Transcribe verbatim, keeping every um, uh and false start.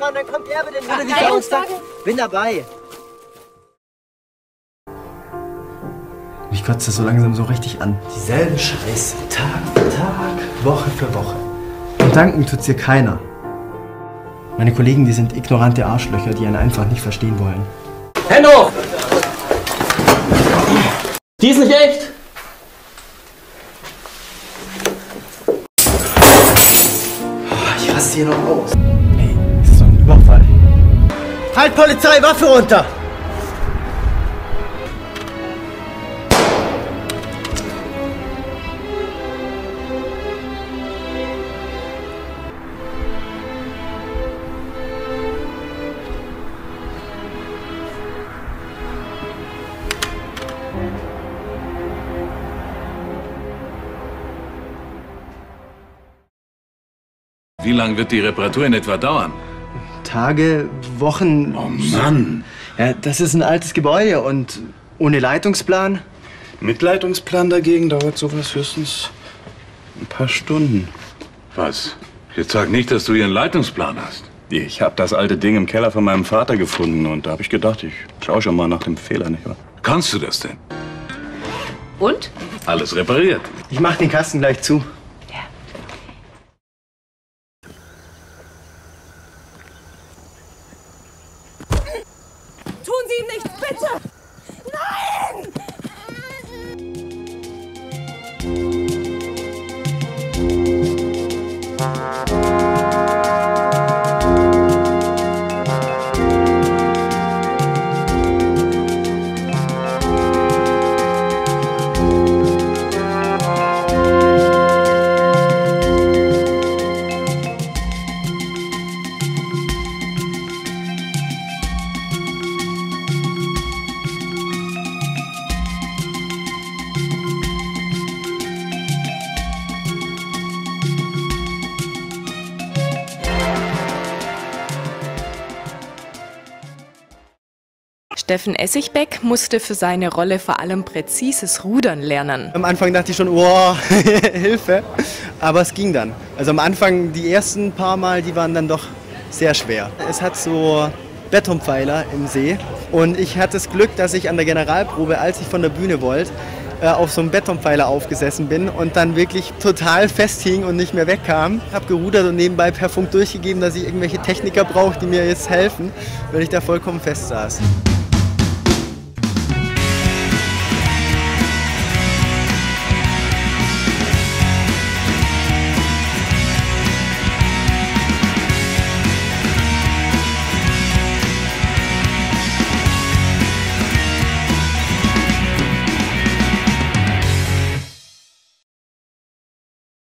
Kamera und dann kommt er mit den Videos. Bin dabei. Mich kotzt das so langsam so richtig an. Dieselbe Scheiße, Tag für Tag, Woche für Woche. Und danken tut's dir keiner. Meine Kollegen, die sind ignorante Arschlöcher, die einen einfach nicht verstehen wollen. Hände hoch! Die ist nicht echt! Ich raste hier noch aus. Hey, das ist doch ein Überfall. Halt, Polizei, Waffe runter! Wie lange wird die Reparatur in etwa dauern? Tage, Wochen... Oh Mann! Ja, das ist ein altes Gebäude und ohne Leitungsplan. Mit Leitungsplan dagegen dauert sowas höchstens ein paar Stunden. Was? Jetzt sag nicht, dass du hier einen Leitungsplan hast. Ich habe das alte Ding im Keller von meinem Vater gefunden und da habe ich gedacht, ich schaue schon mal nach dem Fehler, nicht wahr? Kannst du das denn? Und? Alles repariert. Ich mach den Kasten gleich zu. Tun Sie ihm nichts, bitte! Nein! Steffen Essigbeck musste für seine Rolle vor allem präzises Rudern lernen. Am Anfang dachte ich schon, oh, Hilfe. Aber es ging dann. Also am Anfang, die ersten paar Mal, die waren dann doch sehr schwer. Es hat so Betonpfeiler im See. Und ich hatte das Glück, dass ich an der Generalprobe, als ich von der Bühne wollte, auf so einem Betonpfeiler aufgesessen bin und dann wirklich total festhing und nicht mehr wegkam. Ich habe gerudert und nebenbei per Funk durchgegeben, dass ich irgendwelche Techniker brauche, die mir jetzt helfen, weil ich da vollkommen fest saß.